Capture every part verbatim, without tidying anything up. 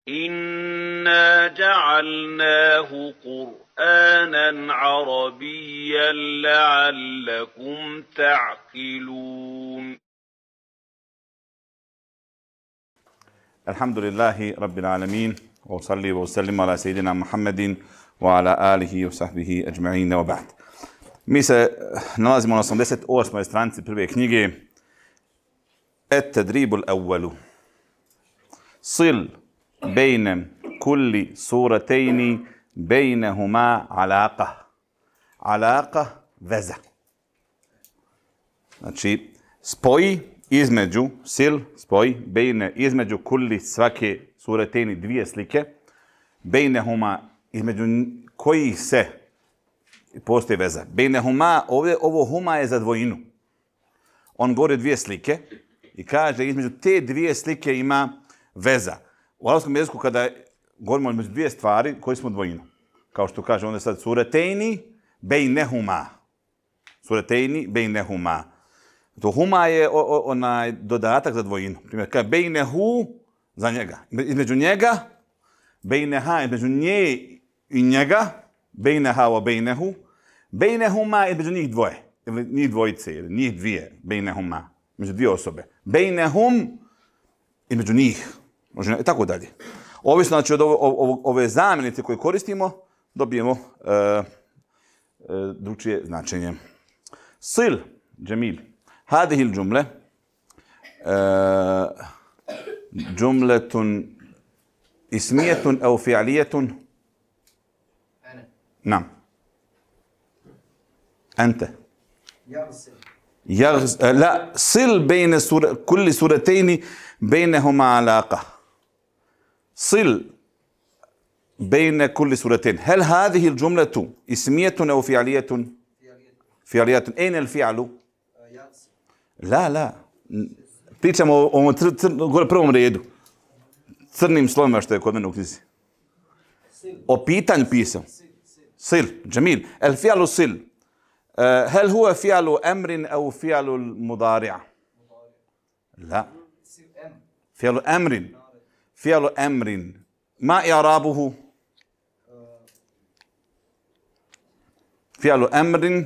إنا جعلناه قرآنا عربيا لعلكم تعقلون. الحمد لله رب العالمين وصلي وسلم على سيدنا محمد وعلى آله وصحbihi أجمعين وبعد. Mi se nalazimo na osamdeset osmoj stranici prve knjige Et-Tadrib al-Awwalu. Sil bejne kulli suratejni bejnehuma alaqa. Alaqa veza. Znači, spoji između, sil, spoji, bejne, između kulli svake suratejni dvije slike, bejnehuma, između kojih se postoji veza. Bejnehuma, ovdje ovo huma je za dvojinu. On govori dvije slike i kaže između te dvije slike ima veza. U arapskom jeziku kada govorimo između dvije stvari, koristimo dvojinu. Kao što kaže onda sad suratejni bejnehuma. Suratejni bejnehuma. To huma je o, o, onaj dodatak za dvojinu. Primjer, kaže bejnehu za njega. Između njega, bejneha, između nje i njega, bejneha o bejnehu, bejnehuma između njih dvoje, ili njih dvojice, ili njih dvije, bejnehuma, između dvije osobe. Bejnehum između njih, može i tako dalje. Ovisno znači od ovo, ovo, ove zamjenice koje koristimo, dobijemo uh, uh, drugčije značenje. Sil, džemil. هذه الجملة آه جملة اسمية أو فعلية؟ أنا. نعم. أنت. يغسل. يغز... آه لا، صل بين سور... كل سورتين بينهما علاقة. صل بين كل سورتين. هل هذه الجملة اسمية أو فعلية؟ فعلية. فعلية. أين الفعل؟ La, la. Pričamo o ovom cr, cr, gore prvom redu. Crnim slovima što je kod mene u knjizi. O pitanju pisao. Sil, džemil. El fi'alu sil. هل هو فعل أمر أو فعل المضارع؟ لا. فعل أمر. فعل أمر. ما إعرابه؟ فعل أمر.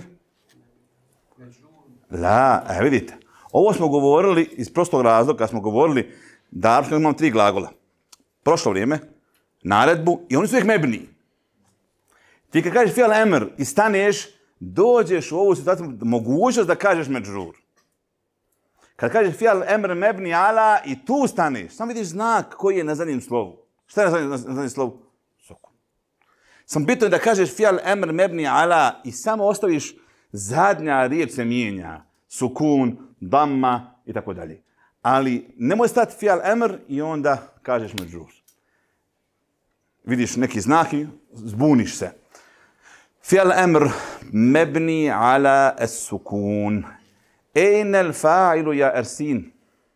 La, vidite. Ovo smo govorili iz prostog razloga, kad smo govorili da arapskom imamo tri glagola. Prošlo vrijeme, naredbu i oni su uvijek mebni. Ti kad kažeš fi'al emr i staneš, dođeš u ovu situaciju, mogućnost da kažeš međrur. Kad kažeš fi'al emr mebni ala i tu staneš, samo vidiš znak koji je na zadnjem slovu. Šta je na zadnjem, na zadnjem slovu? Sukun. Sam bitno je da kažeš fi'al emr mebni ala i samo ostaviš zadnja riječ se mijenja. Sukun, damma i tako dalje. Ali nemoj stati fi'al emr i onda kažeš međrur. Vidiš neki znak i zbuniš se. Fi'al emr mebni ala as-sukun. Ejna al-fa'ilu ja Ersin?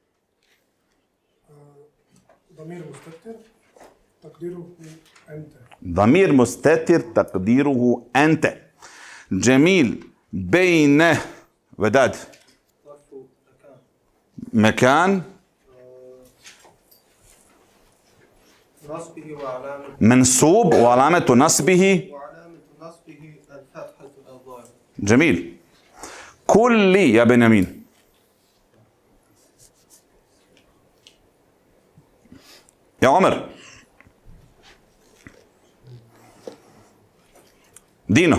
ضمير مستتر تقديره أنت. ضمير مستتر تقديره أنت. جميل. بين وداد مكان نصبه وعلامة منصوب وعلامة نصبه وعلامة نصبه الفتحة الظاهرة. جميل. كل يا بنيامين. يا عمر. دينو.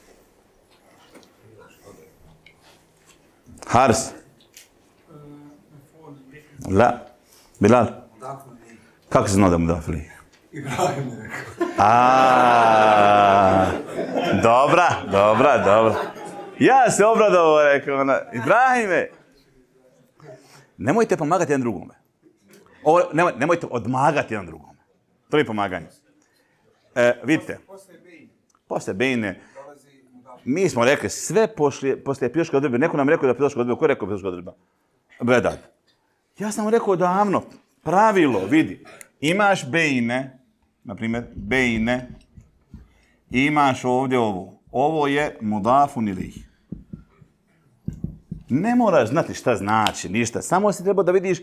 حارس. لا. بلال. Kako se zna da mu dafili? Ibrahim je rekao. Aaaa. Dobra, dobra, dobra. Ja se obradovao, rekao ona. Ibrahime. Nemojte pomagati jedan drugome. Ovo, nemoj, nemojte odmagati jedan drugome. To je pomaganje. E, vidite. Posle bejne. Mi smo rekli sve poslije, poslije piloške odredbe. Neko nam rekao da je piloška odredba. Ko je rekao piloška odredba? Vedad. Ja sam rekao davno. Pravilo, vidi. Imaš bejne, na primjer, bejne. Imaš ovdje ovo. Ovo je mudafun ilejh. Ne moraš znati šta znači, ništa. Samo si treba da vidiš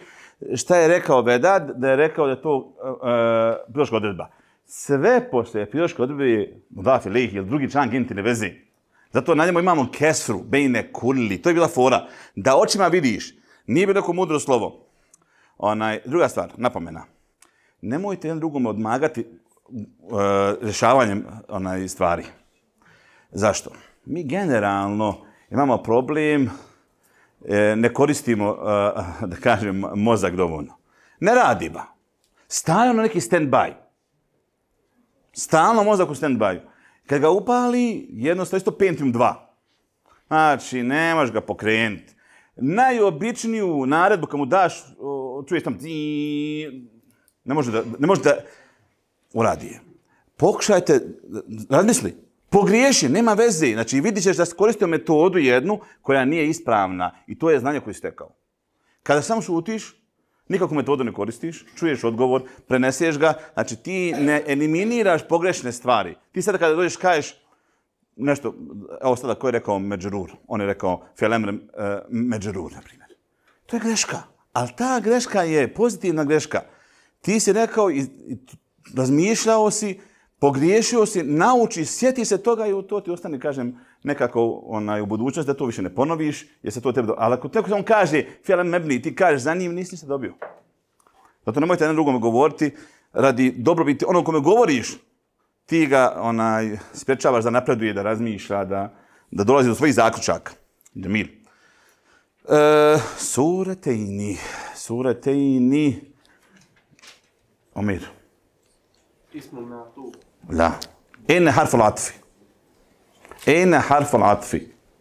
šta je rekao Vedad, da je rekao da je to uh, piloška odredba. Sve poslije piloške odredbe je mudaf ilejhi, ili drugi član genitivne veze. Zato na njemu imamo kesru, bejne kulli. To je bila fora. Da očima vidiš, nije bilo neko mudro slovo. Onaj, druga stvar, napomena. Nemojte jedan drugome odmagati uh, rješavanjem onaj, stvari. Zašto? Mi generalno imamo problem, e, ne koristimo, uh, da kažem, mozak dovoljno. Ne radi ba. Stalno neki stand-by. Stalno mozak u stand-by. Kad ga upali, jednostavno isto Pentium dva. Znači, nemaš ga pokrenuti. Najobičniju naredbu kad mu daš, o, čuješ tam, ne može da, ne može da uradi je. Pokušajte, razmisli, pogriješi, nema veze. Znači, vidit ćeš da si koristio metodu jednu koja nije ispravna i to je znanje koje si stekao. Kada samo šutiš, nikakvu metodu ne koristiš, čuješ odgovor, preneseš ga, znači ti ne eliminiraš pogrešne stvari. Ti sada kada dođeš kažeš nešto, evo sada ko je rekao međrur, on je rekao fi'l uh, međrur, na primjer. To je greška, ali ta greška je pozitivna greška. Ti si rekao i, i razmišljao si, pogriješio si, nauči, sjeti se toga i u to ti ostane, kažem, nekako onaj, u budućnosti da to više ne ponoviš, jer se to tebi do... Ali ako tako on kaže, fi'l mebni, ti kažeš za njim, nisi se dobio. Zato nemojte jedan drugome govoriti, radi dobrobiti onog kome govoriš, ti ga onaj, sprečavaš da napreduje, da razmišlja, da, da dolazi do svojih zaključaka. Džemil. E, suretejni, suretejni, Omir. اسم المعطوف لا. أين حرف العطف؟ أين حرف العطف؟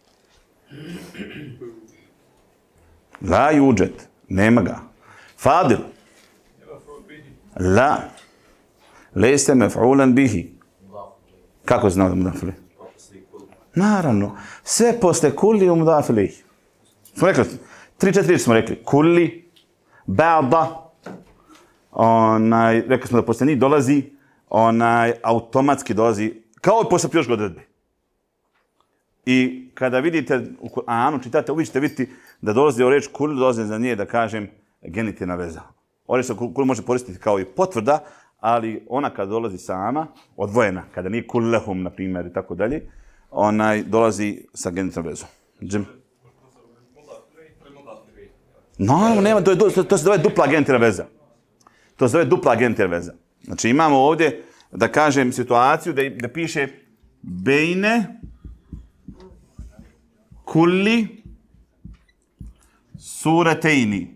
لا يوجد. نيمجا. فاضل. لا. ليس مفعولا به. Kako znao da mudaf ilejhi? Naravno. Sve posle kulli u mudaf ilejhi. Smo rekli, tri, četiri smo rekli. Kulli, ba'da, onaj, rekli smo da posle njih dolazi, onaj, automatski dolazi, kao i posle piloške odredbe. I kada vidite u Kur'anu, čitate, uvijek ćete vidjeti da dolazi o reč kulli, dolazi za nje, da kažem, genitivna veza. Ova reč kulli može koristiti kao i potvrda, ali ona kada dolazi sama, odvojena, kada nije kullehum, na primjer, i tako dalje, onaj dolazi sa genitivnom vezom. Džim. No, nema, to, to, to se zove dupla genitivna veza. To se zove dupla genitivna veza. Znači imamo ovdje, da kažem, situaciju da, da piše bejne kulli suretejni.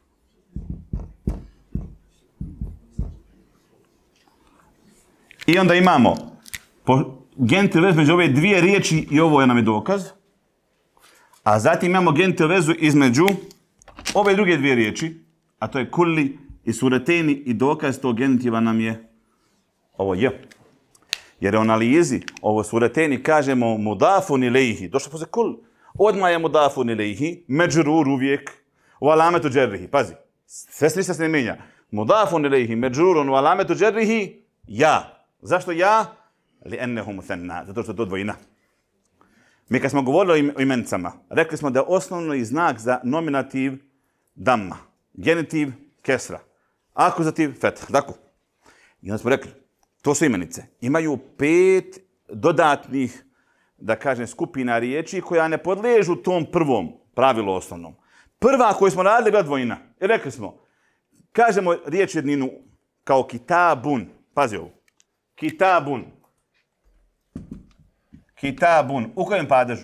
I onda imamo genitivnu vezu među ove dvije riječi i ovo je nam je dokaz. A zatim imamo genitivnu vezu između ove druge dvije riječi, a to je kulli i suretejni i dokaz tog genitiva nam je ovo je. Jer u analizi ovo suretejni kažemo mudafun ilejhi, došlo poslije kull. Odmah je mudafun ilejhi, međrur uvijek, u alametu džerrihi. Pazi, sve slično se ne mijenja. Mudafun ilejhi, međrurun u alametu džerrihi, ja. Zašto ja? Li ennehu musanna, zato što je to dvojina. Mi kad smo govorili o imenicama, rekli smo da je osnovni znak za nominativ damma, genitiv kesra, akuzativ fetha, tako? I onda smo rekli, to su imenice. Imaju pet dodatnih, da kažem, skupina riječi koja ne podležu tom prvom pravilu osnovnom. Prva koju smo radili bila dvojina. I rekli smo, kažemo riječ jedninu kao kitabun. Pazi ovo. Kitabun. Kitabun. U kojem padežu?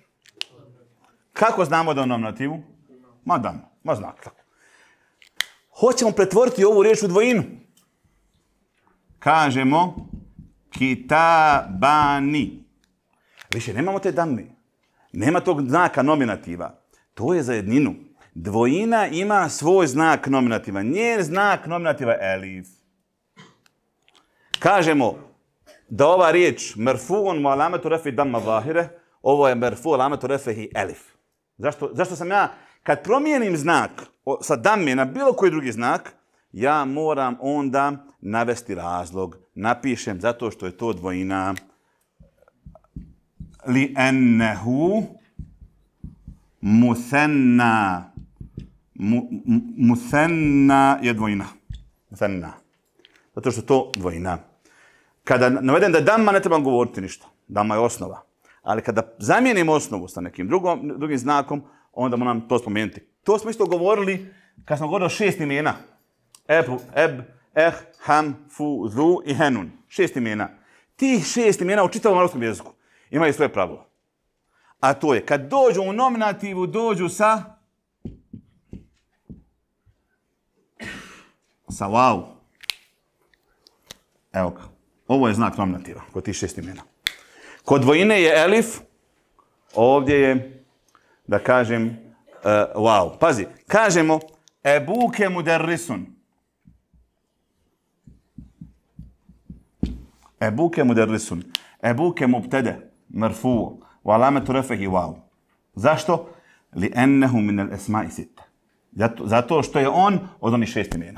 Kako znamo da je u nominativu? Ma dam, ma znak. Tako. Hoćemo pretvoriti ovu riječ u dvojinu. Kažemo kitabani. Više nemamo te damne. Nema tog znaka nominativa. To je za jedninu. Dvojina ima svoj znak nominativa. Njen znak nominativa je elif. Kažemo da ova riječ merfuun mu alametu refi damma zahire, ovo je merfu alametu refihi elif. Zašto, zašto sam ja, kad promijenim znak sa damme na bilo koji drugi znak, ja moram onda navesti razlog. Napišem zato što je to dvojina. Li ennehu musanna. mu, musenna je dvojina. Musenna. Zato što je to dvojina. Kada navedem da je damma, ne trebam govoriti ništa. Damma je osnova. Ali kada zamijenim osnovu sa nekim drugom, drugim znakom, onda moram to spomenuti. To smo isto govorili kad smo govorili o šest imena. Eb, eb, eh, ham, fu, zu i henun. Šest imena. Tih šest imena u čitavom arapskom jeziku imaju svoje pravilo. A to je, kad dođu u nominativu, dođu sa sa wow. Evo ga. Ovo je znak nominativa kod tih šest imena. Kod dvojine je elif, ovdje je, da kažem, uh, wow. Pazi, kažemo ebuke muderrisun. Ebuke muderrisun. Ebuke mubtede, marfu, wa alametu refehi wow. Zašto? Li ennehu min al esma'i sitte. Zato, zato što je on od onih šest imena.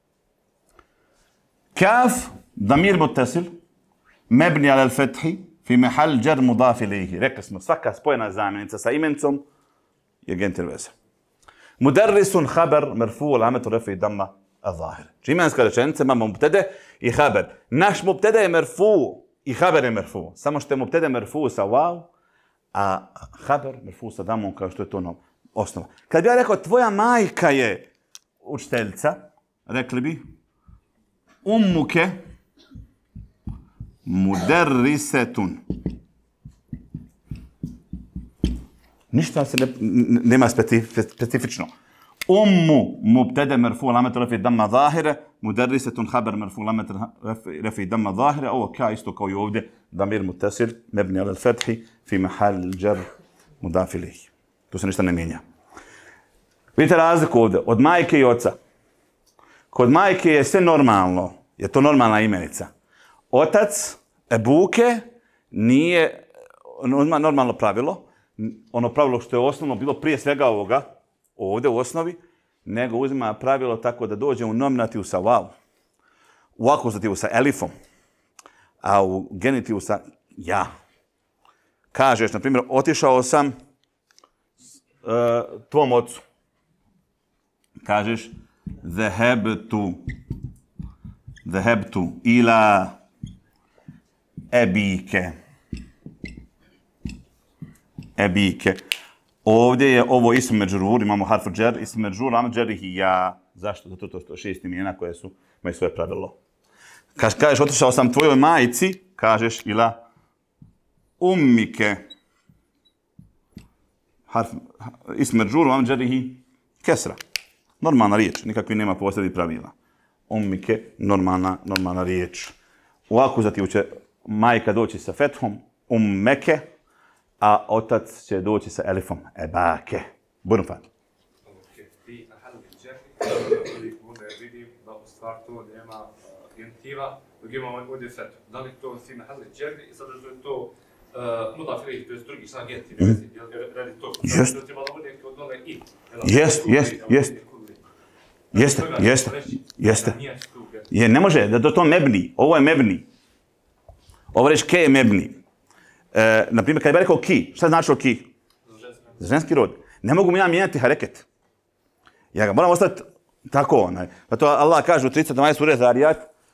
Kaf, damir muttasil, mebni ala al-fethi, fi mahal jar mudaf ilayhi. Rekli smo, svaka spojena zamjenica sa imencom je gentil veze. Mudarrisun khabar marfu alametu refehi damma al-zahir. Imenska rečenica imamo mubtede i khabar. Naš mubtede je marfu i khabar je marfu. Samo što je mubtede marfu sa wow, a khabar marfu sa damom, kao što je to osnova. Kad bi ja rekao tvoja majka je učiteljica, rekli bi ummuke muderrisetun. Ništa se ne, nema specifično. Ummu mubtada marfu alamat rafi damma zahira, muderrisetun khabar marfu alamat rafi damma zahira. Ovo ka isto kao i ovdje, damir muttasil mebni ala al-fathi fi mahal jar mudaf ilayhi. Tu se ništa ne mijenja. Vidite razliku ovdje od majke i oca. Kod majke je sve normalno, je to normalna imenica. Otac, ebuke, nije normalno pravilo, ono pravilo što je osnovno bilo prije svega ovoga, ovdje u osnovi, nego uzima pravilo tako da dođe u nominativu sa wow, u akuzativu sa elifom, a u genitivu sa ja. Kažeš, na primjer, otišao sam uh, tvom ocu. Kažeš, Zahebtu, zahebtu ila ebike. Ebike. Ovdje je ovo ism međrur, imamo harfu džer, ism međrur, am džerihi ja. Zašto? Zato to što šest imena koje su, imaju svoje pravilo. Kaž, kažeš, otišao sam tvojoj majici, kažeš ila ummike. Harf, ism međrur, am džerihi kesra. Normalna riječ, nikakvi nema posebnih pravila. Ummike, normalna, normalna riječ. U akuzativu će majka doći sa fethom, ummeke, a otac će doći sa elifom, ebake. Budem fan. Ti mahal džerri, ovdje vidim da u stvar to nema genitiva, dok imamo ovdje fethu. Da li to ti mahal džerri i sada je to mudaf ilayhi, to je drugi sa genitiv vezi, radi to. Jest. To treba da bude kod dole i. Jest, jest, jest. Jeste, jeste, jeste. Je, ne može, da to to mebni. Ovo je mebni. Ovo reći ke je mebni. E, naprimjer, kad bi rekao ki, šta znači ki? Za ženski rod. Ne mogu mi ja mijenjati hareket. Ja ga moram ostati tako onaj. Pa to Allah kaže u tridesetom ajetu sure Zariyat.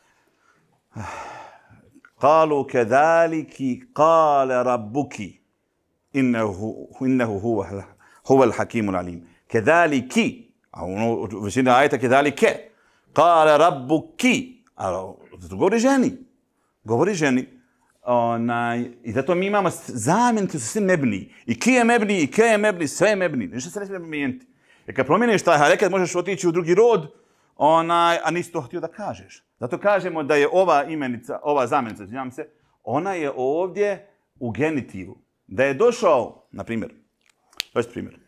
Qalu kedaliki qala rabbuki innehu, innehu huwa, huwa al-hakimul alim. Kedaliki. A ono u većini ajeta kedalike. Qala rabbuki. A govori ženi. Govori ženi. Onaj, i zato mi imamo zamjenice su svi mebni. I ki je mebni, i ke je mebni, sve je mebni. Ništa se ne smije promijeniti. Jer kad promijeniš taj hareket, možeš otići u drugi rod, onaj, a nisi to htio da kažeš. Zato kažemo da je ova imenica, ova zamjenica, izvinjavam se, ona je ovdje u genitivu. Da je došao, na primjer, to je primjer.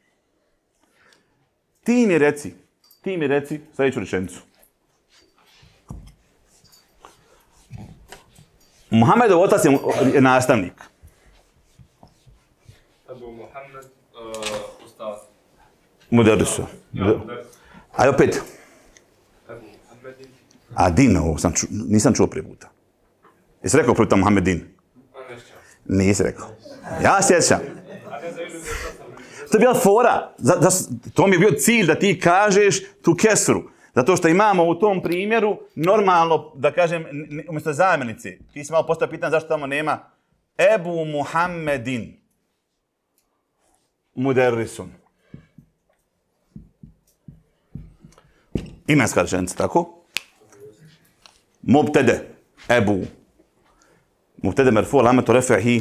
Ti mi reci, ti mi reci sljedeću rečenicu. Muhammedov otac je nastavnik. Abu Muhammed, uh, ustaz. Mudarrisu. A opet. Abu Muhammedin. A din, ovo sam ču, nisam čuo prije puta. Jesi rekao prvi tam Muhammedin? Nisi rekao. Ja sjećam. To je bila fora. Za, za, to mi je bio cilj da ti kažeš tu kesru. Zato što imamo u tom primjeru normalno, da kažem, umjesto zamjenice. Ti si malo postavio pitanje zašto tamo nema Ebu Muhammedin Muderrisun. Imenska rečenica, tako? Mubtede, Ebu. Mubtede merfu, alametu refihi.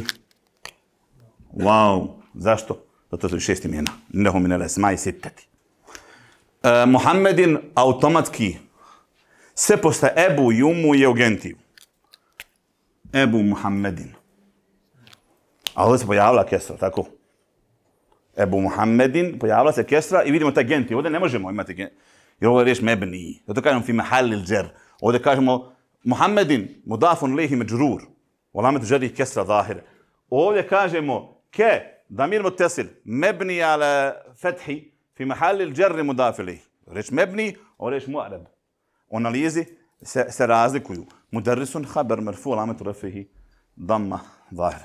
Wow, zašto? Zato su šest imena. Nehu minel esma'i sittati. E, Muhammedin automatski sve posle Ebu i Umu je u gentiju. Ebu Muhammedin. A ovdje se pojavila kesra, tako? Ebu Muhammedin, pojavila se kesra i vidimo taj genti. Ovdje ne možemo imati genti. Jer ovo je riječ mebni. Zato kažemo fi mahallil džer. Ovdje kažemo Muhammedin, mudafun lihi međrur. U alametu džerih kesra zahire. Ovdje kažemo ke, damir mutesil, mebni ala fethi, fi mahallil džerri mudaf lihi. Riječ mebni, ovo riječ mu'arab. U analizi se, se razlikuju. Mudarrisun, haber, merfu, alametu refihi, damma, zahire.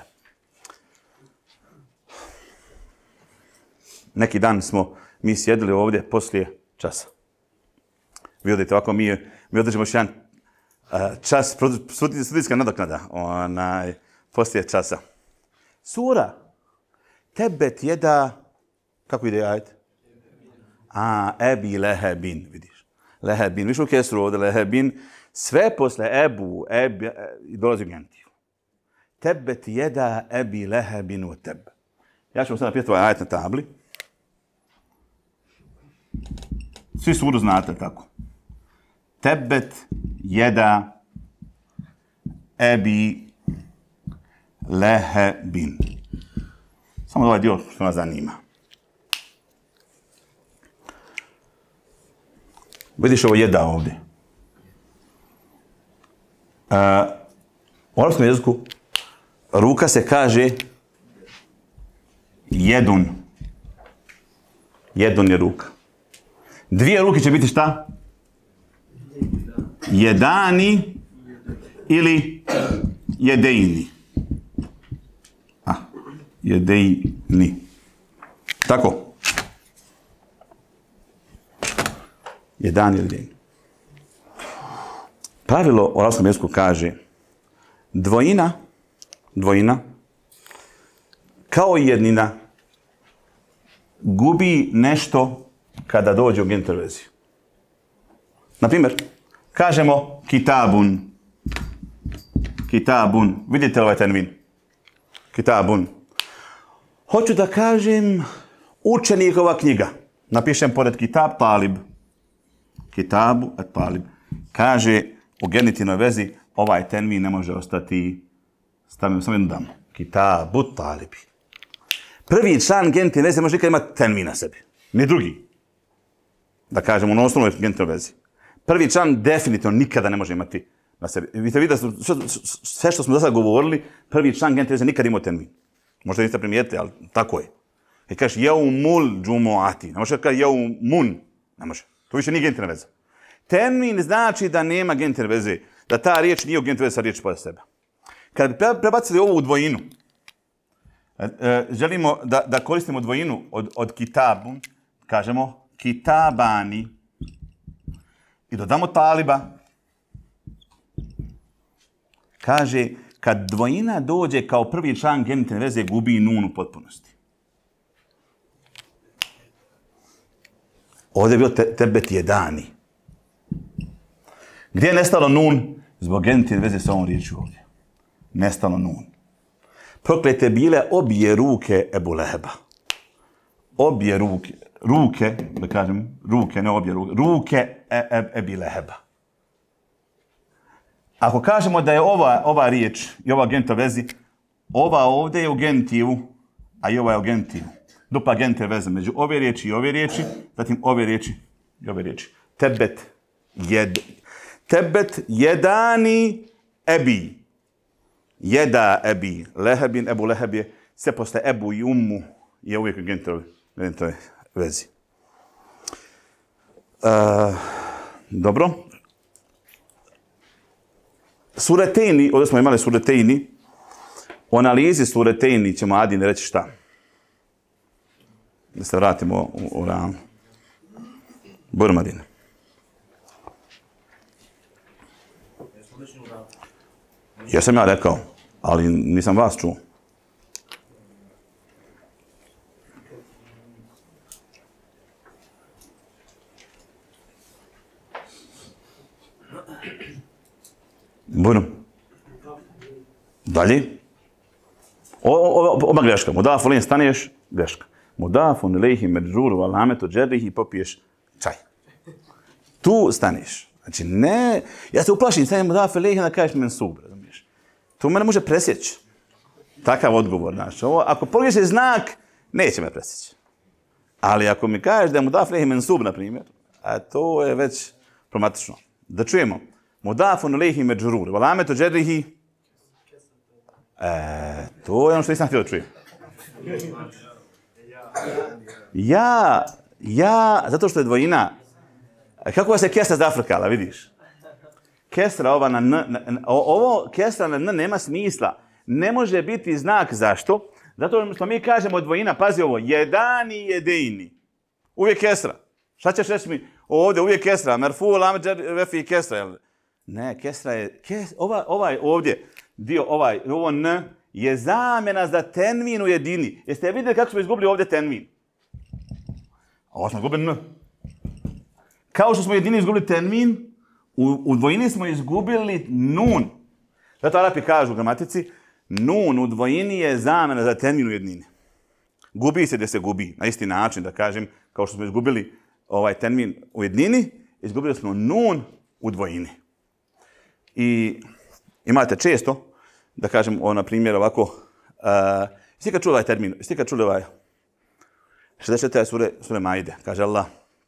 Neki dan smo mi sjedili ovdje poslije časa. Vi odete ovako, mi, mi održimo još jedan uh, čas, studijska nadoknada, onaj, poslije časa. Sura, tebet jeda, kako ide ajet? A, ebi lehebin, vidiš. Lehebin, viš u kesru ovdje, lehebin, sve posle ebu, ebi, i dolazi u gentiju. Tebet jeda ebi lehebin u tebe. Ja ću vam sad napisati ovaj ajet na tabli. Svi suru znate tako. Tebet jeda ebi lehebin. Samo ovaj dio što nas zanima. Vidiš ovo jeda ovdje. Uh, u arapskom jeziku ruka se kaže jedun. Jedun je ruka. Dvije ruke će biti šta? Jedani ili jedejni. A, jedejni. Tako. Jedani ili jedejni. Pravilo u arapskom jeziku kaže dvojina, dvojina, kao i jednina, gubi nešto kada dođe u interverziju. Naprimjer, kažemo kitabun. Kitabun. Vidite ovaj tenvin? Kitabun. Hoću da kažem učenikova knjiga. Napišem pored kitab talib. Kitabu et talib. Kaže u genitivnoj vezi ovaj tenvin ne može ostati, stavimo samo jednu damu. Kitabu talibi. Prvi član genitivne veze može nikad imati tenvin na sebi. Ni drugi. Da kažemo, na osnovnoj genitivnoj vezi. Prvi član definitivno nikada ne može imati na sebi. Vidite, vidite, sve što smo do sada govorili, prvi član genitivne veze nikada imao tenvin. Možda niste primijetili, ali tako je. I kažeš jeumul džumuati. Ne može kada jeumun. Ne može. To više nije genitivna veza. Tenvin znači da nema genitivne veze. Da ta riječ nije u genitivnoj vezi sa riječ pored sebe. Kad bi prebacili ovo u dvojinu, želimo da, da koristimo dvojinu od, od kitabun, kažemo kitabani i dodamo taliba. Kaže, kad dvojina dođe kao prvi član genitivne veze, gubi nun u potpunosti. Ovdje je bilo te, tebet jedani. Gdje je nestalo nun? Zbog genitivne veze sa ovom riječju ovdje. Nestalo nun. Proklete bile obje ruke Ebu Leheba. Obje ruke. Ruke, da kažem, ruke, ne obje ruke. Ruke e, e, Ebi Leheba. Ako kažemo da je ova, ova riječ i ova genitivna vezi, ova ovdje je u genitivu, a i ova je u genitivu. Dupla genitivna veza među ove riječi i ove riječi, zatim ove riječi i ove riječi. Tebet jed. Tebet jedani ebi. Jeda ebi. Lehebin, Ebu Leheb je, sve posle Ebu i Ummu je uvijek u genitivnoj vezi. Uh, dobro. Suretejni, ovdje smo imali suretejni. U analizi suretejni ćemo Adin reći šta? Da se vratimo u, u ram. Burmadin. Jesam ja rekao, ali nisam vas čuo. Bueno. Dalje. Ova greška. Mudaf ulejhi staneš, greška. Mudafun ilejhi medžuru wal ametu džerrihi popiješ čaj. Tu staneš. Znači ne, ja se uplašim, stavim mudaf ilejhi da kažeš mensub, razumiješ. To mene može presjeći. Takav odgovor, znači. Ovo, ako pogledaš znak, neće me presjeći. Ali ako mi kažeš da je mudaf ilejhi mensub, na primjer, a to je već problematično. Da čujemo. Mudafun ilejhi medžrur wal ametu džerrihi. E, to je ono što nisam htio da čujem. Ja, ja, zato što je dvojina. Kako vas je kesra zafrkala, vidiš? Kesra ova na n, na, ovo kesra na n nema smisla. Ne može biti znak zašto? Zato što mi kažemo dvojina, pazi ovo, jedani, jedini. Uvijek kesra. Šta ćeš reći mi? Ovdje uvijek kesra, merfu, lameđer, vefi, kesra. Jel? Ne, kesra je, kes, ova, ovaj ovdje, dio ovaj, ovo n, je zamjena za tenvin u jedini. Jeste vidjeli kako smo izgubili ovdje tenvin? Ovo smo izgubili n. Kao što smo u jedini izgubili tenvin, u, u dvojini smo izgubili nun. Zato Arapi kažu u gramatici, nun u dvojini je zamjena za tenvin u jednini. Gubi se gdje se gubi. Na isti način, da kažem, kao što smo izgubili ovaj tenvin u jednini, izgubili smo nun u dvojini. I imate često, da kažem, ovo na primjer ovako, uh, jeste kad čuli ovaj termin, jeste kad čuli ovaj, šezdeset četvrta sure, sure Maide, kaže Allah,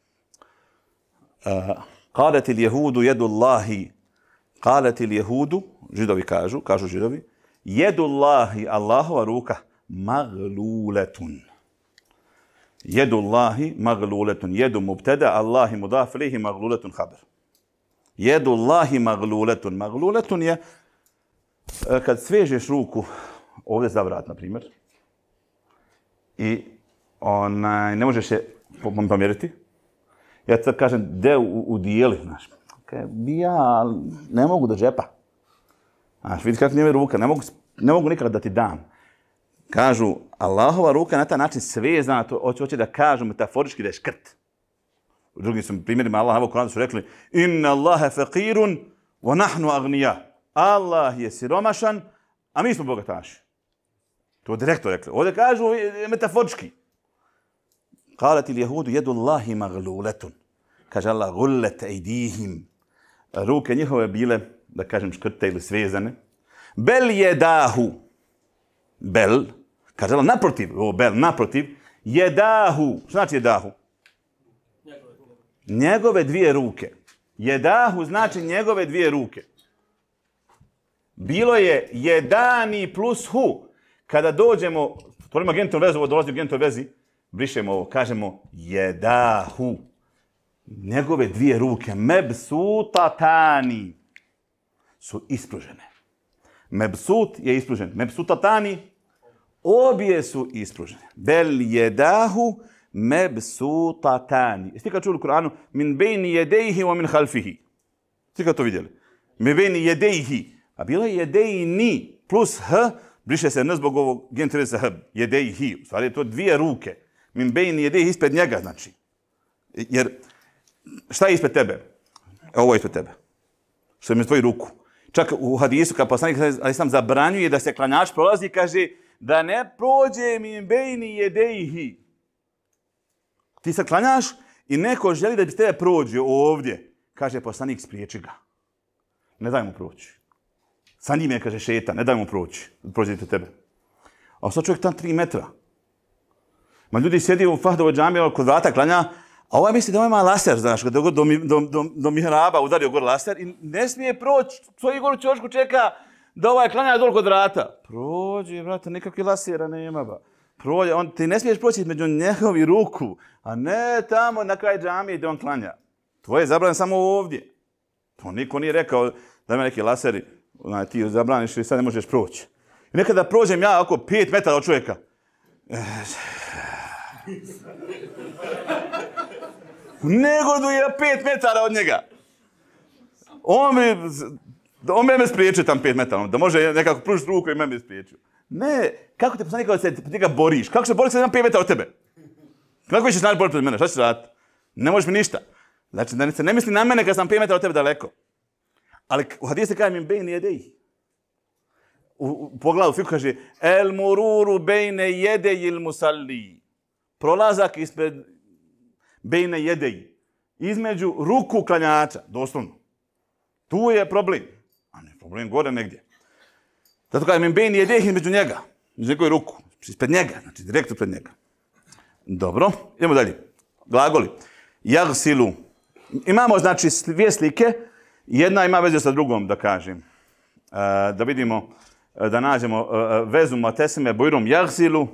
uh, qalat il jehudu jedu Allahi, qalat il jehudu, židovi kažu, kažu židovi, jedu Allahi, Allahova ruka, magluletun. Jedu Allahi, magluletun. Jedu mubtada, Allahi mudaf ilejhi, magluletun haber. Jedu Allahi magluletun. Magluletun je kad svežeš ruku ovdje za vrat, na primjer, i onaj, ne možeš je pomjeriti. Ja ti kažem, de u, u dijeli, znaš. Okay, ja ne mogu do džepa. Znaš, vidi kako nije ruka, ne mogu, ne mogu nikad da ti dam. Kažu, Allahova ruka na taj način svezana, to hoće da kažu metaforički da je škrt. U drugim su primjerima Allaha u Koranu su rekli inna Allahe faqirun wa nahnu agnija. Allah je siromašan, a mi smo bogataši. To direktno rekli. Ovdje kažu metaforički. Qalat il jehudu jedu Allahi magluletun. Kaže Allah, gullet ejdihim. Ruke njihove bile, da kažem, škrte ili svezane. Bel jedahu. Bel, kaže Allah, naprotiv, ovo bel, naprotiv, jedahu. Što znači jedahu? Njegove dvije ruke. Jedahu znači njegove dvije ruke. Bilo je jedani plus hu. Kada dođemo, stvorimo genetnu vezu, ovo dolazi u genetnoj vezi, brišemo ovo, kažemo jedahu. Njegove dvije ruke, mebsutatani, su ispružene. Mebsut je ispružen. Mebsutatani, obje su ispružene. Bel jedahu mebsutatani. Jeste kad čuli u Kur'anu? Min bejni jedejhi wa min halfihi. Jeste kad to vidjeli? Min bejni jedejhi. A bilo je jedejni plus h, briše se n zbog ovog genetne sa h. Jedejhi. U stvari je to dvije ruke. Min bejni jedejhi ispred njega, znači. Jer šta je ispred tebe? Ovo je ispred tebe. Što je mi tvoju ruku. Čak u hadisu, kad poslanik Islam zabranjuje da se klanjač prolazi, kaže da ne prođe min bejni jedejhi. Ti se klanjaš i neko želi da bi tebe prođe ovdje. Kaže poslanik, spriječi ga. Ne daj mu proći. Sa njim je, kaže šetan, ne daj mu proći. Prođete tebe. A sad čovjek tam tri metra. Ma ljudi sjedi u Fahdovoj džamiji kod vrata klanja, a ovaj misli da ovaj ima laser, znaš, da do, do, do, do, do mihraba udario gore laser i ne smije proći, svoju goru čošku čeka da ovaj klanja dol kod vrata. Prođi, vrata, nikakvi lasera nema, ba. Prođi, on, ti ne smiješ proći među njegovi ruku, a ne tamo na kraj džamije gdje on klanja. Tvoje je zabranjeno samo ovdje. To niko nije rekao da ima neki laseri, onaj, ti zabraniš i sad ne možeš proći. I nekada prođem ja oko pet metara od čovjeka. Nego je pet metara od njega. On bi, on bi me spriječio tam pet metara, da može nekako pružiti ruku i me bi spriječio. Ne, kako te poslanik kada se ti njega boriš? Kako se boriš sa jedan pet metara od tebe? Kako ćeš naći boriti protiv mene? Šta ćeš raditi? Ne možeš mi ništa. Znači, da se ne misli na mene kad sam pet metara od tebe daleko. Ali u hadisu kaže min bejni jedeji. U poglavu fiku kaže el mururu bejne jedeji il musalli. Prolazak ispred bejne jedeji. Između ruku klanjača, doslovno. Tu je problem. A ne, problem gore negdje. Zato kaže min bejni jedeji između njega. Između njegove ruku. Ispred njega, znači direktno pred njega. Dobro, idemo dalje. Glagoli. Jagsilu. Imamo, znači, dvije slike. Jedna ima veze sa drugom, da kažem. E, da vidimo, da nađemo e, vezu matesime bujrum jagsilu.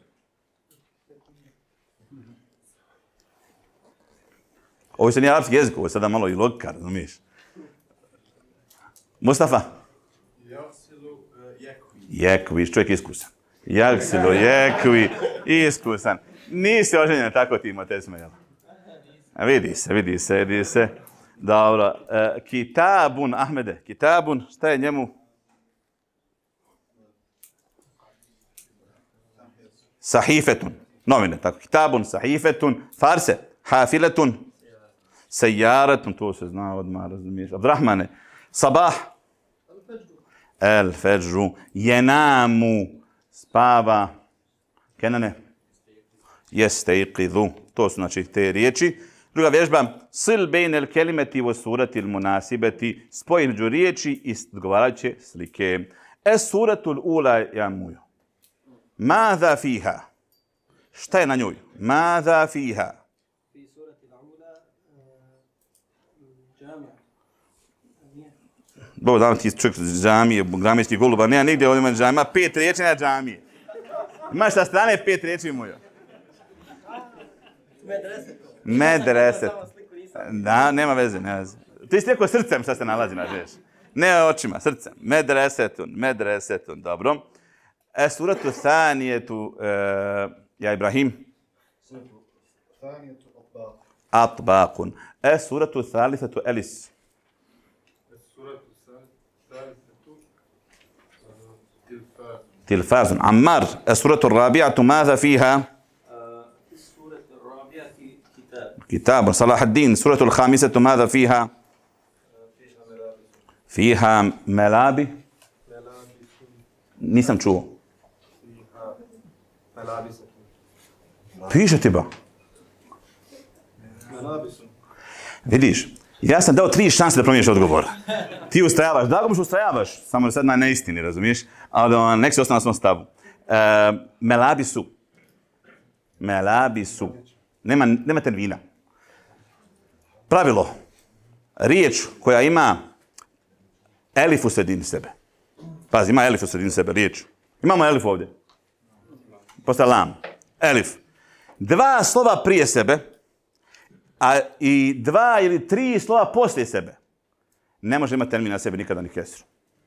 Ovo se nije arapski jezik, ovo je sada malo i logika, razumiješ? Mustafa? Jagsilu jekvi. Jekvi, čovjek iskusan. Jagsilu jekvi, iskusan. Nisi oženjen tako ti matesime, jel? A vidi se, vidi se, vidi se. Dobro. E, kitabun, Ahmede, kitabun, šta je njemu? Sahifetun. Novine, tako. Kitabun, sahifetun. Farse, hafiletun. Sejaretun, to se zna odmah, razumiješ. Abdrahmane. Sabah. El feđru. Jenamu. Spava. Kenane. Jeste iqidhu. To su, znači, te riječi. Druga vježba, sil bejn el kelimeti vo surati il munasibeti, spoj među riječi i odgovarajuće slike. Es suratul ula ja mujo. Mada fiha? Šta je na njoj? Mada fiha? في سورة العلا جامع. Bo, da ti čovjek džamije, gramijskih goluba, nema nigdje ovdje ima džamije, ima pet riječi na džamije. Imaš sa strane pet riječi mujo. Medreset. Da, nema veze, nema veze. Ti si rekao srcem šta se nalazi na žeš. Ne očima, srcem. Medresetun, medresetun, dobro. E suratu thanijetu, e, ja Ibrahim. ثانية أطباق. Atbaqun. E suratu thalithatu Elis. السورة الثالثة تلفاز. تلفاز. عمار. السورة الرابعة ماذا فيها؟ في السورة الرابعة كتاب. كتاب صلاح الدين. سورة الخامسة ماذا فيها؟ فيها ملابس. فيها ملابي. ملابس. Nisam čuo. فيها ملابس. Piše ti ba. ملابس. Vidiš, ja sam dao tri šanse da promijeniš odgovor. Ti ustrajavaš, da ga ustrajavaš, samo sad na neistini, razumiješ? Ali on, nek se ostane na svom stavu. E, melabi su. Melabi su. Nema, nema termina. Pravilo. Riječ koja ima elif u sredini sebe. Pazi, ima elif u sredini sebe, riječ. Imamo elif ovdje. Postaje lam. Elif. Dva slova prije sebe, a i dva ili tri slova poslije sebe. Ne može imati termin na sebi nikada ni kesru.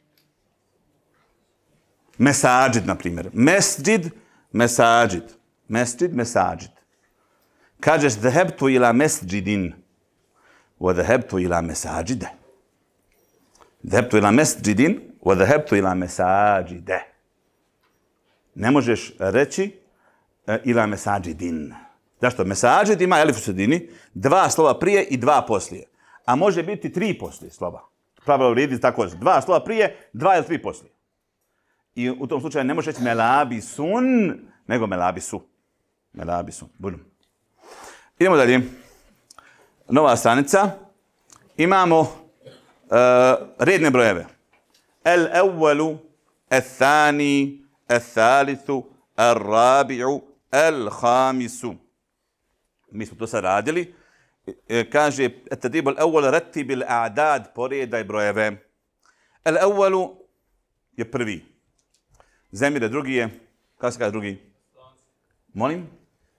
Mesađid, na primjer. Mesđid, mesađid. Mesđid, mesađid. Kažeš dhehebtu ila mesđidin. Wa dhehebtu ila mesađide. Dhehebtu ila mesđidin. Wa dhehebtu ila mesađide. Ne možeš reći ila mesađidin. Zašto? Mesađid ima elif u sredini, dva slova prije i dva poslije. A može biti tri poslije slova. Pravilo vrijedi tako. Dva slova prije, dva ili tri poslije. I u tom slučaju ne može reći melabi sun, nego melabi su. Melabi su. Budem. Idemo dalje. Nova stranica. Imamo uh, redne brojeve. El evvelu, el thani, el thalithu, el rabi'u, el hamisu. Mi smo to sad radili. E, kaže, etadribu al-awwal rattibi al-a'dad, poredaj brojeve. Al-awwalu je prvi. Zemire drugi je, kako se kaže drugi? Molim?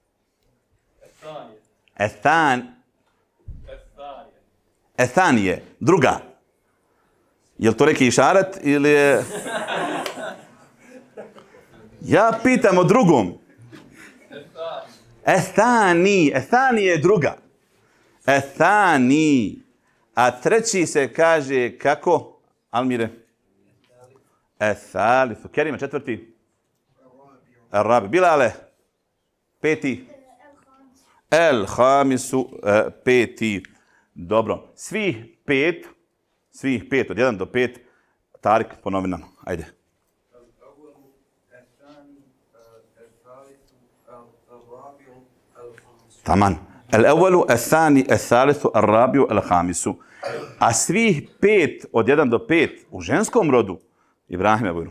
Ethan. Ethan je druga. Je li to neki išaret ili je... Ja pitam o drugom. Ethani, ethani je druga. Ethani. A treći se kaže kako? Almire? Ethalithu. Kerime, četvrti? Arabi. Bilale? Peti? El hamisu, peti. Dobro. Svih pet, svih pet, od jedan do pet, Tarik, ponovi nam. Ajde. Taman. El-evalu, el-thani, el-thalithu, el-rabiju, el-hamisu. A svih pet, od jedan do pet, u ženskom rodu, Ibrahime, bujru.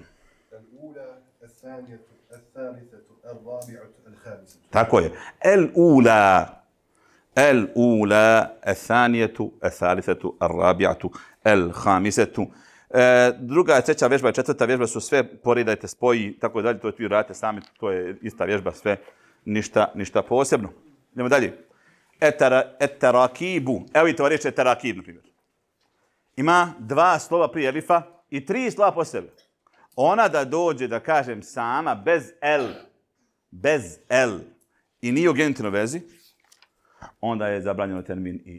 Tako je. El-ula, el-ula, el-thanijetu, el-thalithetu, el-rabi'atu, el-hamisetu. Druga, treća vježba i četvrta vježba su sve, poredajte, spoji, tako dalje, to vi radite sami, to je ista vježba, sve, ništa, ništa posebno. Idemo dalje. Eterakibu. Evo vidite ova riječ eterakib, na primjer. Ima dva slova prije elifa i tri slova po sebe. Ona da dođe, da kažem, sama, bez el, bez el, i nije u genitivnoj vezi, onda je zabranjeno termin i.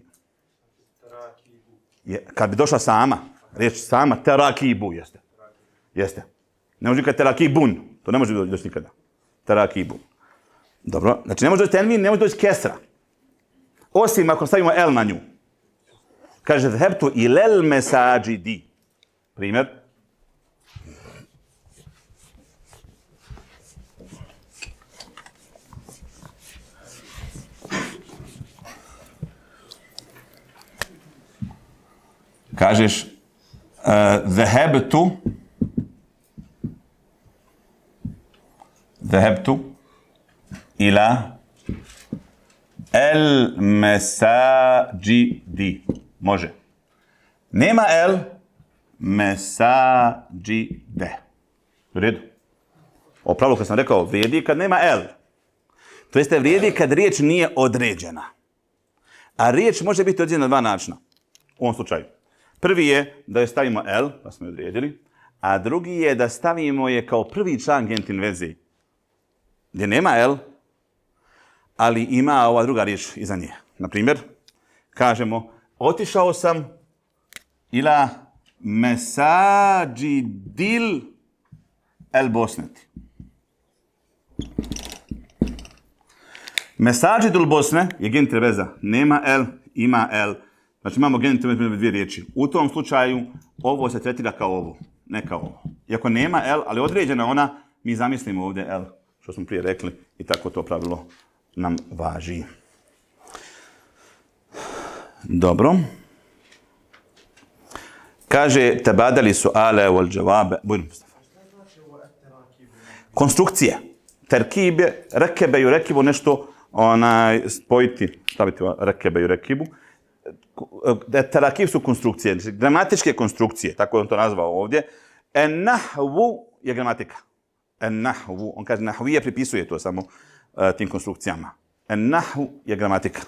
Je, kad bi došla sama, riječ sama, terakibu, jeste. Jeste. Ne može nikada terakibun, to ne može doći nikada. Terakibun. Dobro, znači ne može doći termin, ne može doći kesra. Osim ako stavimo el na nju. Kaže, dhebtu ilel mesađidi. Primjer. Kažeš, dhebtu dhebtu ila el mesađidi. Može. Nema el mesađide. U redu. O pravilu kad sam rekao, vrijedi kad nema el. To jeste vrijedi kad riječ nije određena. A riječ može biti određena na dva načina. U ovom slučaju. Prvi je da je stavimo el, pa smo je odredili. A drugi je da stavimo je kao prvi član genitivne veze. Gdje nema el, ali ima ova druga riječ iza nje. Naprimjer, kažemo, otišao sam ila mesađidil el Bosneti. Mesađidul Bosne je genitivna veza. Nema el, ima el. Znači imamo genitivne dvije riječi. U tom slučaju ovo se tretira kao ovo, ne kao ovo. Iako nema el, ali određena ona, mi zamislimo ovdje el, što smo prije rekli, i tako to pravilo nam važi. Dobro. Kaže, tebadali su ale wal džavabe. Bujno, Mustafa. Konstrukcije. Terkib je, rekebe i rekibu, nešto onaj, spojiti, staviti rekebe i rekibu. Terakib su konstrukcije, gramatičke konstrukcije, tako je on to nazvao ovdje. En nahvu je gramatika. En nahvu, on kaže nahvije, pripisuje to samo uh, tim konstrukcijama. En nahvu je gramatika.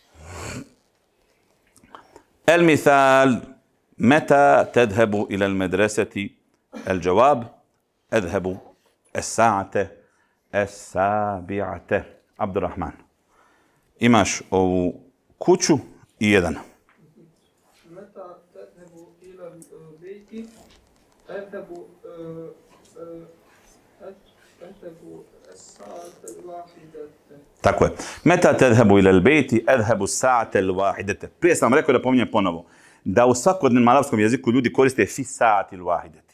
El mithal, meta tedhebu ila medreseti, el džavab, edhebu, es sa'ate, es sabi'ate. Abdurrahman. Imaš ovu kuću i jedan. Meta tedhebu ila bejti, edhebu edhebu es sa'ate l-wahidete. Tako je. Meta tedhebu ila l-bejti, edhebu sa'ate l-wahidete. Prije sam rekao da pominjem ponovo. Da u svakodnevnom arapskom jeziku ljudi koriste fi sa'ati l-wahidete.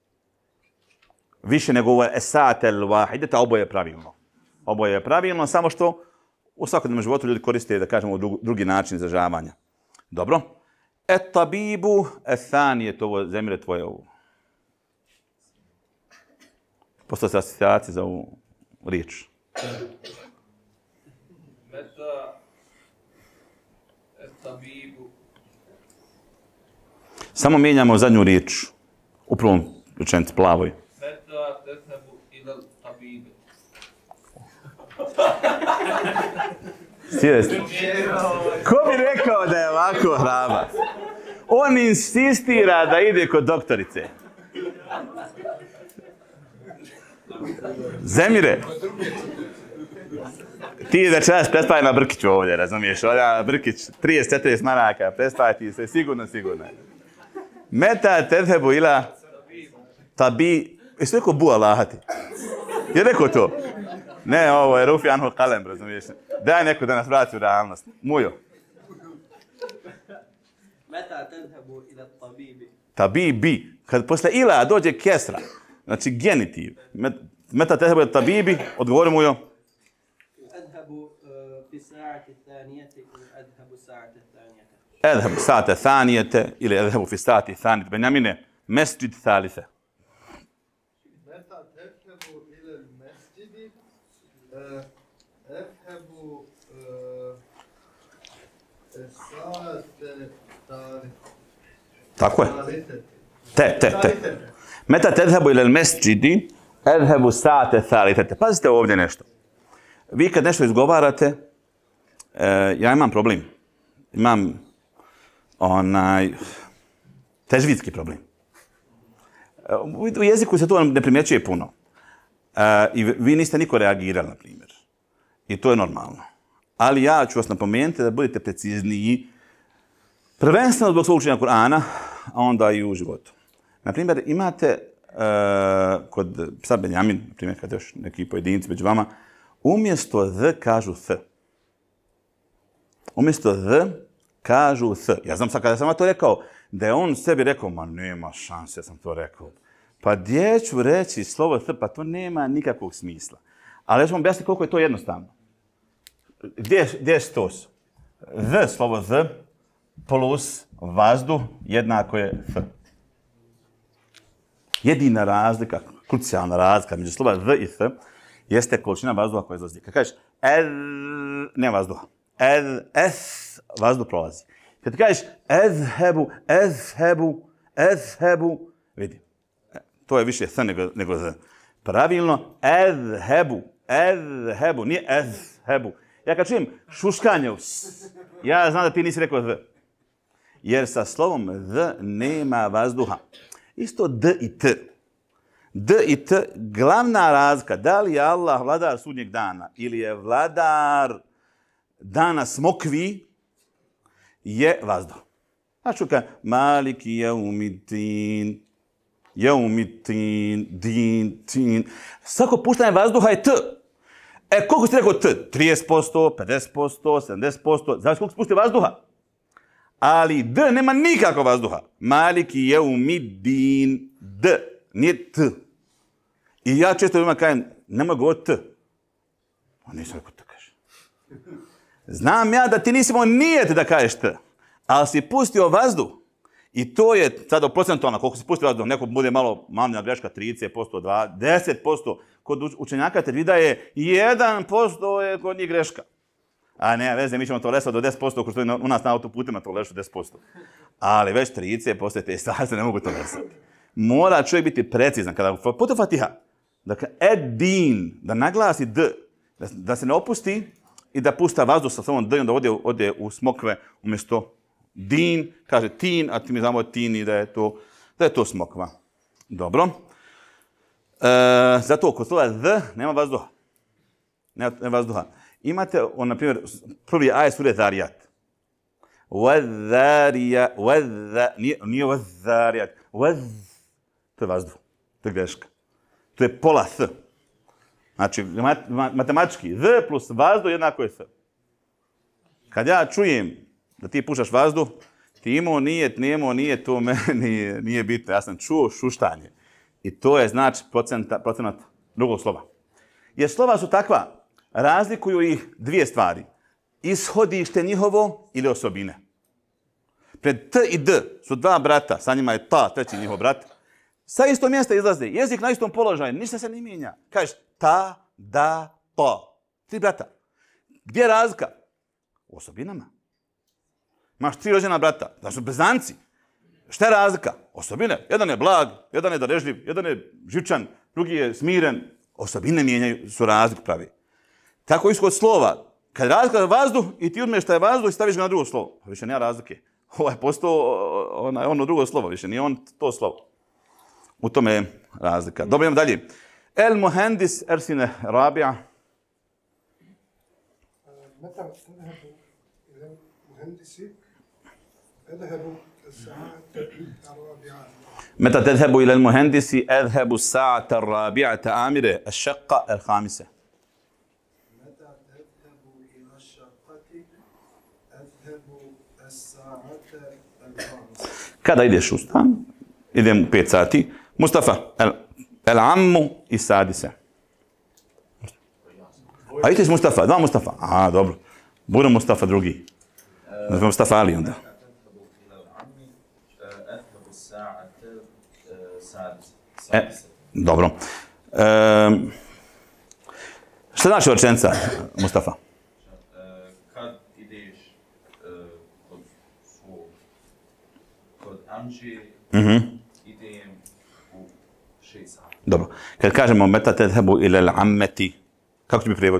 Više nego ovo es sa'ate l-wahidete, oboje je pravilno. Oboje je pravilno, samo što u svakodnevnom životu ljudi koriste, da kažemo, drugi način izražavanja. Dobro. Et tabibu, et thanijet, ovo zemlje tvoje ovo. Postoje se asocijacije za ovu riječ. Meta et tabibu. Samo mijenjamo zadnju riječ. U prvom rečenici plavoj. Meta tedhebu ila tabibe. Sjesti. Ko bi rekao da je ovako hrabar? On insistira da ide kod doktorice. Zemire. Ti večeras prespavaj na Brkiću ovdje, razumiješ? Ovdje Brkić, trideset četrdeset maraka, prespavaj ti se, sigurno, sigurno. Meta tedhebu ila tabi... Jesi rekao bu Allahati? Je rekao to? Ne, ovo je Rufi Anhu Kalem, razumiješ? Daj neko da nas vrati u realnost. Mujo. Meta tedhebu ila tabibi. Tabibi. Kad posle ila dođe kesra, znači genitiv. Meta tedhebu ila tabibi, odgovori Mujo. Adhabu fi sa'ati thanijeti ili adhabu sa'ati thanijete. Adhabu sa'ate thanijete ili adhabu fi sa'ati thanijete. Benjamine, mesđid thalithe. متى تذهب إلى المسجد؟ آه، أذهب آه، الساعة الثالثة. Tako je. Te, te, te. Meta tedhebu ila mesđidi, adhabu sa'ate thalithete. Pazite ovdje nešto. Vi kad nešto izgovarate, e, ja imam problem. Imam onaj težvidski problem. U jeziku se to ne primjećuje puno. E, I vi niste niko reagirali, na primjer. I to je normalno. Ali ja ću vas napomenuti da budete precizniji. Prvenstveno zbog svog učenja Kur'ana, a onda i u životu. Na primjer, imate e, kod psa Benjamin, na primjer, kad još neki pojedinci među vama, umjesto th kažu th. Umjesto th kažu th. Ja znam sad kada sam to rekao, da je on sebi rekao, ma nema šanse, ja sam to rekao. Pa gdje ću reći slovo th, pa to nema nikakvog smisla. Ali ja ću vam objasniti koliko je to jednostavno. Gdje, gdje je stos? Th, slovo th, plus vazduh jednako je th. Jedina razlika, krucijalna razlika među slova th i th jeste količina vazduha koja izlazi. Kad kažeš ed, nema vazduha. Ed, es, vazduh prolazi. Kad ti kažeš ezhebu, ezhebu, ezhebu, vidi, to je više th nego, nego th. Pravilno, ezhebu, ezhebu, nije ezhebu. Ja kad čujem šuškanje, ja znam da ti nisi rekao th. Jer sa slovom th nema vazduha. Isto d i t. D i t, glavna razlika, da li je Allah vladar sudnjeg dana ili je vladar dana smokvi, je vazduh. Znači, kad maliki jeumitin, jeumitin, din, tin. Svako puštanje vazduha je t. E, koliko si rekao t? trideset posto, pedeset posto, sedamdeset posto, znači koliko si pustio vazduha? Ali d nema nikako vazduha. Maliki jeumidin, d, nije t. I ja često ljudima kažem, nemoj govoriti t. On nisam rekao t, kaže. Znam ja da ti nisi imao nijet da kažeš t, ali si pustio vazduh. I to je sada procentualno, koliko si pustio vazduh, neko bude malo manja greška, trideset posto, deset posto. Kod učenjaka teđvida je jedan posto je kod njih greška. A ne, veze, mi ćemo to lesati do deset posto, ko što je u nas na autoputima to lešu deset posto. Ali već trideset posto te stvari se ne mogu to lesati. Mora čovjek biti precizan. Kada putu Fatiha, dakle, ed-din, da naglasi d, da, da se ne opusti i da pusta vazduh sa samom d, onda ode, ode u smokve umjesto din, kaže tin, a ti mi znamo tin i da je to, da je to smokva. Dobro. E, zato kod slova d nema vazduha. Nema, nema vazduha. Imate, on, na primjer, prvi ajet sure Zarijat. Vazarija, vaza, nije, nije vazarijat, vaz, to je vazduh, to je greška. To je pola th. Znači, mat, matematički, z plus vazduh jednako je th. Kad ja čujem da ti pušaš vazduh, ti imao nijet, nije imao nijet, to meni nije, nije bitno. Ja sam čuo šuštanje. I to je znači procenta, procenat drugog slova. Jer slova su takva, razlikuju ih dvije stvari. Ishodište njihovo ili osobine. Pred t i d su dva brata, sa njima je ta, treći njihov brat. Sa istog mjesta izlaze, jezik na istom položaju, ništa se ne mijenja. Kažeš ta, da, to. Tri brata. Gdje je razlika? U osobinama. Imaš tri rođena brata, znači su blizanci. Šta je razlika? Osobine. Jedan je blag, jedan je darežljiv, jedan je živčan, drugi je smiren. Osobine mijenjaju, su razlik pravi. Tako isto kod slova. Kad razlika je vazduh i ti uzmeš taj vazduh i staviš ga na drugo slovo. Više nema razlike. Ovo je postao ono, ono drugo slovo, više nije on to slovo. U tome je razlika. Dobro, idemo dalje. El muhendis ersine rabija. متى تذهب إلى المهندس؟ أذهب الساعة الرابعة. متى تذهب إلى المهندس؟ أذهب الساعة الرابعة عامرة. الشقة الخامسة. متى تذهب إلى الشقة؟ أذهب الساعة الخامسة. Kada ideš u stan? Idem u pet sati. Mustafa, el, el ammu i sadise. A ideš Mustafa, dva Mustafa. A, dobro. Bude Mustafa drugi. Ne znam Mustafa Ali onda. E, dobro. E, šta znači rečenica, Mustafa? Kad ideš kod svog, kod Amđe, idem u šest sati. Dobro. Kad kažemo meta tedhebu ilal ammeti, kako će biti prijevod?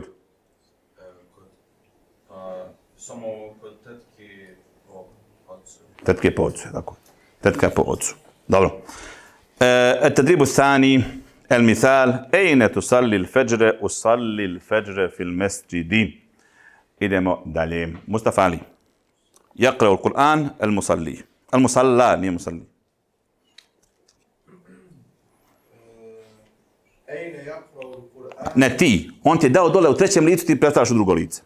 Samo kod tetke po ocu. Tetke po ocu, tako. Tetka po ocu. Dobro. التدريب الثاني المثال أين تصلي الفجر؟ أصلي الفجر في المسجد. إذا دالي مصطفى علي يقرأ القرآن المصلي المصلى مين مصلي؟ أين يقرأ القرآن؟ نتي on ti je dao dole u trećem licu, ti predstavljaš u drugo lice.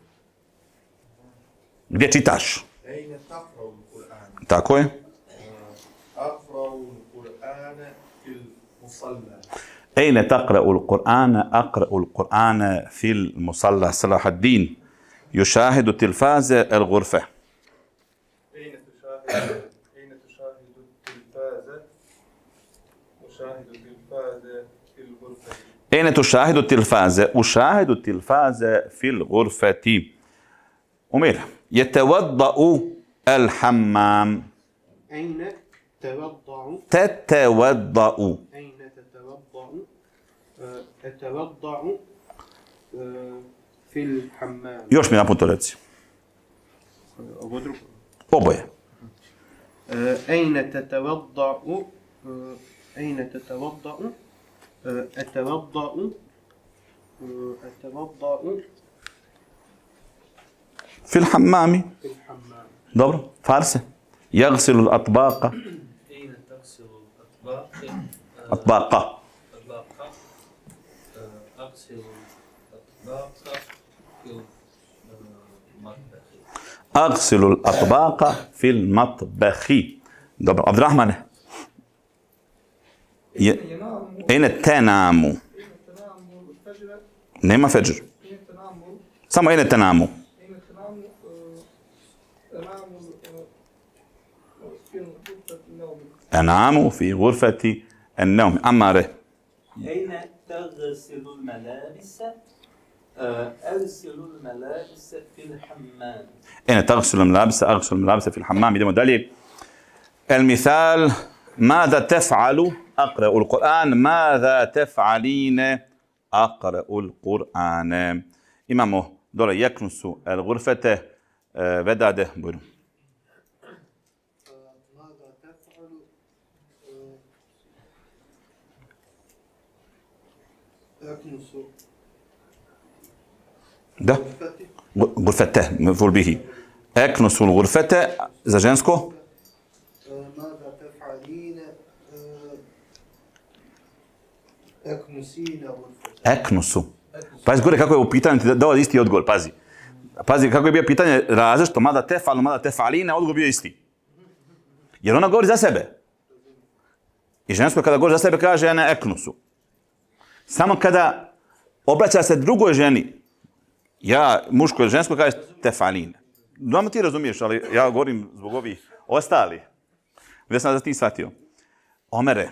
Gdje čitaš? أين تقرأ القرآن؟ Tako je. أقرأ القرآن في المصلى. أين تقرأ القرآن؟ أقرأ القرآن في المصلى. صلاح الدين يشاهد التلفاز الغرفة. أين تشاهد أين تشاهد التلفاز؟ أشاهد التلفاز في الغرفة. أين تشاهد التلفاز؟ أشاهد التلفاز في الغرفة. أمير يتوضأ الحمام. أين تتوضأ؟ تتوضأ. أين تتوضأ؟ آه، أتوضأ آه، في الحمام. Još mi napun to reci. Ovo drugo. Oboje. آه، أين تتوضأ؟ آه، أين تتوضأ؟ آه، أتوضأ آه، أتوضأ في الحمام. في الحمام. dobro. فارسة. يغسل الأطباق. أين تغسل الأطباق؟ أطباق. أطباق. أغسل الأطباق في المطبخ. أغسل الأطباق في المطبخ. dobro. عبد الرحمن. ي... أين تنام؟ nema فجر. samo أين تنام؟ أنام في غرفة النوم. عماره. أين تغسل الملابس؟ آه، أغسل الملابس في الحمام. أين تغسل الملابس؟ أغسل الملابس في الحمام. idemo dalje. المثال ماذا تفعل؟ أقرأ القرآن. ماذا تفعلين؟ أقرأ القرآن. imamo dole يكنس الغرفة vedade. bujno. ماذا تفعل؟ أكنس da. غرفته مفعول به. أكنس الغرفة za žensko. ماذا تفعلين؟ أكنسين غرفتك. Eknusu. Pazi gore kako je u pitanju ti dao isti odgovor, pazi. Pazi kako je bio pitanje različito, mada tefal, mada tefaline, odgovor bio isti. Jer ona govori za sebe. I žensko kada govori za sebe kaže ene eknusu. Samo kada obraća se drugoj ženi, ja muško ili žensko kaže tefaline. Doma ti razumiješ, ali ja govorim zbog ovih ostali. Gdje sam da ti shvatio? Omere.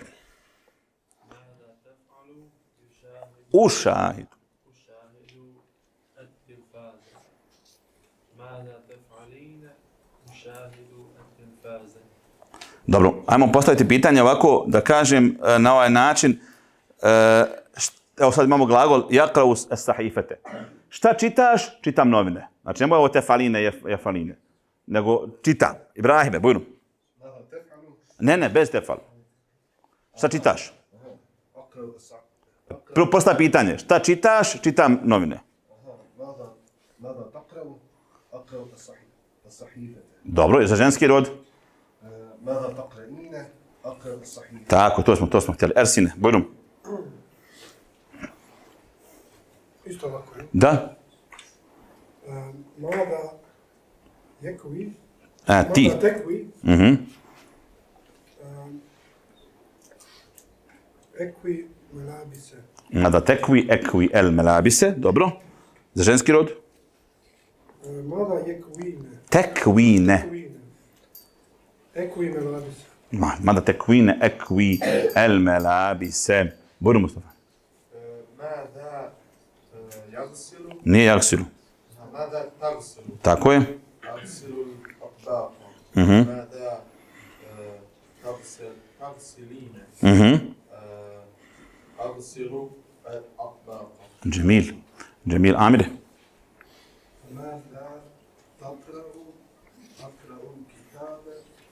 أشاهد. أشاهد التلفاز. ماذا تفعلين؟ أشاهد التلفاز. Dobro, ajmo postaviti pitanje ovako, da kažem na ovaj način. Evo sad imamo glagol jakraus sahifete. Šta čitaš? Čitam novine. Znači nemoj ovo tefaline, jefaline. Nego čitam. Ibrahime, bujno. Ne, ne, bez tefal. Šta čitaš? Prvo postavi pitanje. Šta čitaš? Čitam novine. ماذا ماذا تقرأ؟ أقرأ الصحيفة الصحيفة Dobro, za ženski rod? ماذا تقرأين أقرأ الصحيفة Tako, to smo, to smo htjeli. Ersine, bujrum. Isto ovako, je? Da? ماذا يكوي A, ti. ماذا تكوي Mhm. اكوي ملابس Mada tekvi, ekvi, el melabise. Dobro. Za ženski rod? ماذا يكوين Tekvine. يكوين اكوي ملابس Ma, mada tekvine, ekvi, el melabise. Bujrum, Mustafa. ماذا يغسل Nije jaksilu. ماذا تغسل Tako je. أغسل الأطباق Mhm. ماذا تغسل تغسلين Mhm. أغسل الأطباق Džemil. Džemil, Amire. ماذا تقرأ أقرأ الكتاب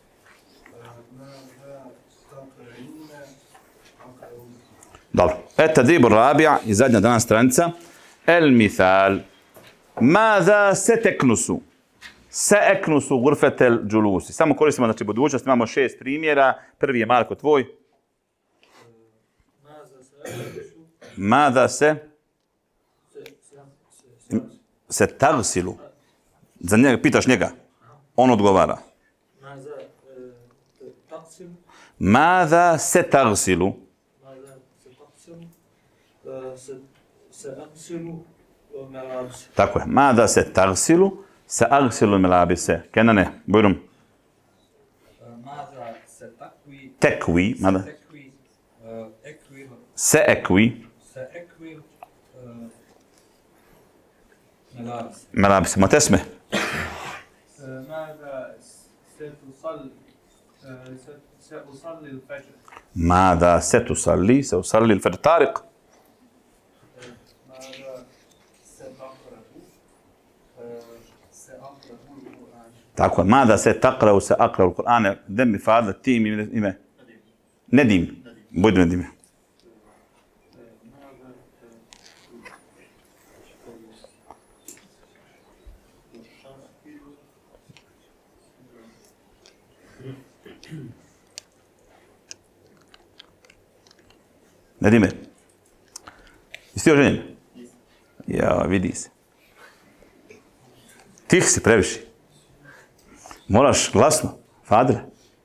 ماذا تقرأين أقرأ Dobro. التدريب الرابع i zadnja danas stranica. المثال. ماذا ستكنس؟ سأكنس غرفة الجلوس. Samo koristimo znači budućnost, imamo šest primjera. Prvi je Marko tvoj. ماذا se se tagsilu. Za njega pitaš njega. On odgovara. ماذا se tagsilu? Tako je. Mada se tagsilu, se agsilu melabise. Kenane, bujrum. ماذا ستكوي Tekvi, mada. تكوي اكوي Se ekvi, ساكوي ملابس melabise. Ma tesme. ماذا ستصلي سأصلي الفجر Mada se tusalli, se usalli il fajr. Tariq. ماذا ستقرأ سأقرأ القرآن Tako je. Mada se taqra'u, se aqra'u il-Qur'an. Dem mi fa'adla tim ime. Nedim. Bujdu nedime. Nedime. Jesi ti oženjen? Ja, vidi se. Tih si previše. Moraš glasno. Fadile.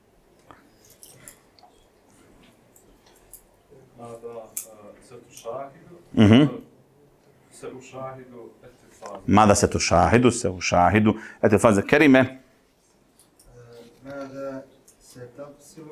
ماذا ستشاهد Mhm. سأشاهد التلفاز ماذا ستشاهد؟ سأشاهد التلفاز الكريمة. ماذا ستغسل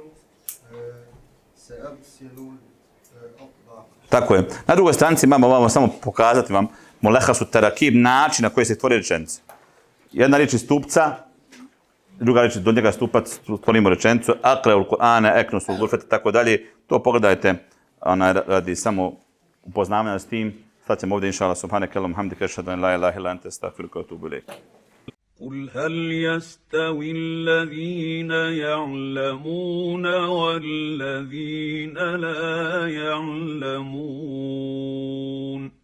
سأغسل الأطباق Tako je. Na drugoj stranici imamo vam samo pokazati vam molehasu terakib, način na koji se stvori rečenica. Jedna riječ iz stupca, druga riječ do njega stupac, stvorimo rečenicu, akra'ul Kur'ana, eknusul gurfete, tako dalje. To pogledajte, ona radi samo upoznavanja s tim. Sad ćemo ovdje, inša Allah, subhaneke Allahumma hamdike, ashhadu an la ilaha illa ente, astaghfiruka wa atubu ilayk. قل هل يستوي الذين يعلمون والذين لا يعلمون